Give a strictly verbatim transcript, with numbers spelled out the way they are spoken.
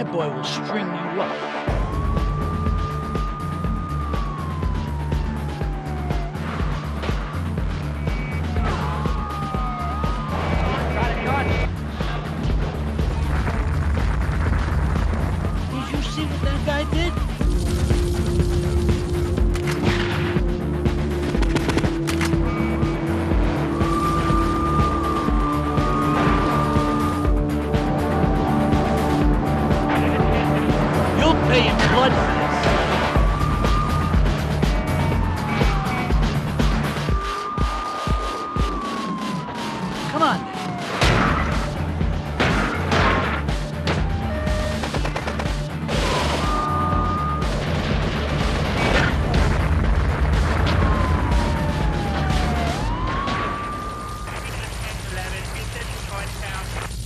bad boy will string you up. Did you see what that guy did? Pay in blood for this. Come on. eleven, you said you point down.